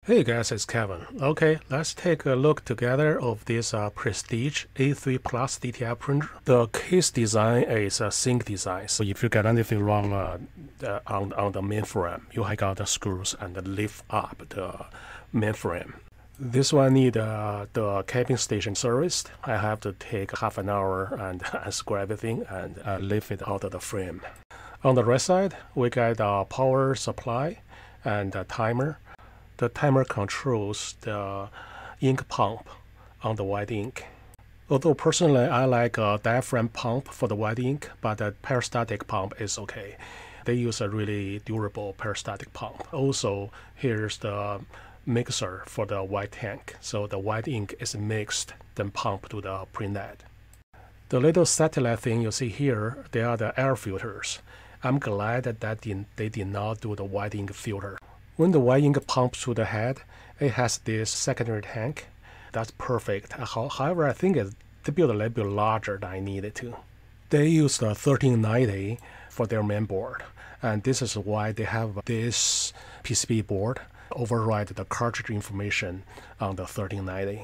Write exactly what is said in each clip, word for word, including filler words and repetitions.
Hey guys, it's Kevin. Okay, let's take a look together of this uh, Prestige A three Plus D T F printer. The case design is a sink design, so if you get anything wrong uh, uh, on, on the mainframe, you have got the screws and lift up the mainframe. This one need uh, the cabin station serviced. I have to take half an hour and unscrew everything and uh, lift it out of the frame. On the right side, we got a power supply and a timer. The timer controls the ink pump on the white ink. Although personally I like a diaphragm pump for the white ink, but a peristaltic pump is okay. They use a really durable peristaltic pump. Also, here's the mixer for the white tank. So the white ink is mixed, then pumped to the printhead. The little satellite thing you see here, they are the air filters. I'm glad that, that did, they did not do the white ink filter. When the white ink pumps to the head, it has this secondary tank. That's perfect. However, I think it, they built a little bit larger than I needed to. They use the thirteen ninety for their main board, and this is why they have this P C B board override the cartridge information on the thirteen ninety.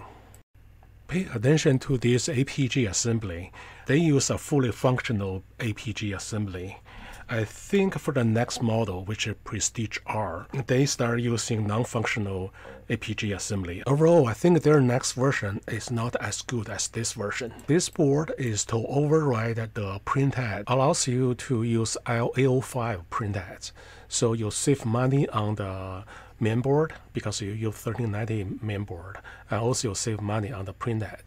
Pay attention to this A P G assembly. They use a fully functional A P G assembly. I think for the next model, which is Prestige R, they start using non-functional A P G assembly. Overall, I think their next version is not as good as this version. This board is to override the printhead, allows you to use L A zero five printheads. So you save money on the mainboard because you use thirteen ninety mainboard, and also you save money on the printhead.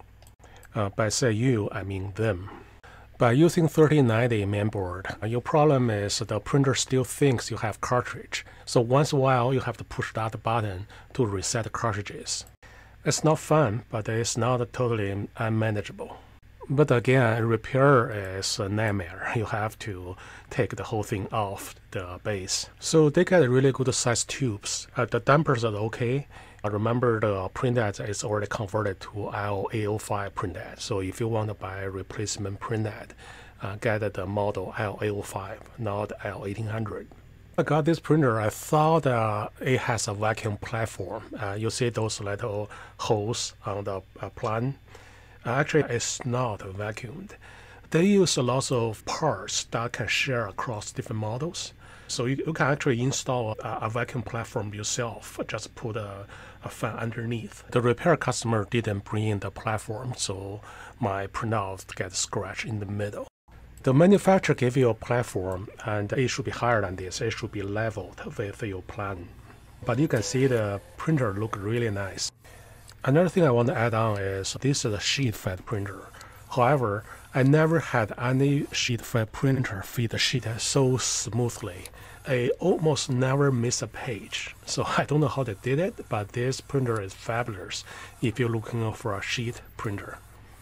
Uh, by say you, I mean them. By using thirteen ninety mainboard, your problem is the printer still thinks you have cartridge. So once in a while, you have to push that button to reset the cartridges. It's not fun, but it's not totally unmanageable. But again, repair is a nightmare. You have to take the whole thing off the base. So they got really good size tubes. Uh, the dampers are okay. I remember the printhead is already converted to L A zero five printhead. So if you want to buy a replacement printhead, uh, get the model L A zero five, not L eighteen hundred. I got this printer. I thought uh, it has a vacuum platform. Uh, you see those little holes on the uh, plan. Uh, actually, it's not vacuumed. They use lots of parts that can share across different models. So you, you can actually install a, a vacuum platform yourself, just put a, a fan underneath. The repair customer didn't bring in the platform, so my printout gets scratched in the middle. The manufacturer gave you a platform, and it should be higher than this. It should be leveled with your plan. But you can see the printer look really nice. Another thing I want to add on is this is a sheet fed printer. However, I never had any sheet fed printer feed the sheet so smoothly. I almost never miss a page. So I don't know how they did it, but this printer is fabulous if you're looking for a sheet printer.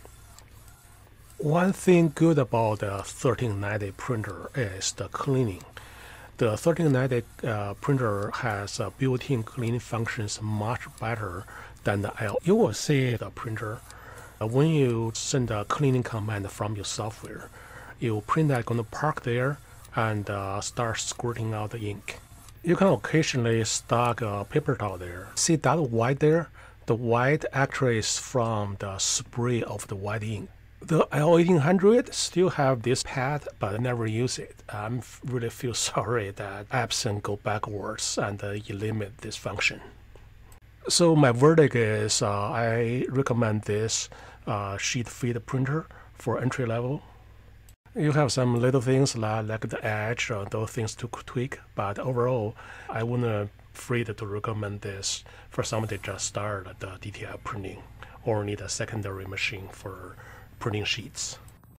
One thing good about the thirteen ninety printer is the cleaning. The thirteen ninety uh, printer has uh, built-in cleaning functions much better than the L. You will see the printer. Uh, when you send a cleaning command from your software, your printer is going to park there and uh, start squirting out the ink. You can occasionally stock a paper towel there. See that white there? The white actually is from the spray of the white ink. The L eighteen hundred still have this pad, but I never use it. I really feel sorry that Epson go backwards and uh, eliminate this function. So my verdict is uh, I recommend this uh, sheet feed printer for entry level. You have some little things like, like the edge or those things to tweak, but overall I wouldn't afraid to recommend this for somebody just start the D T F printing or need a secondary machine for printing sheets.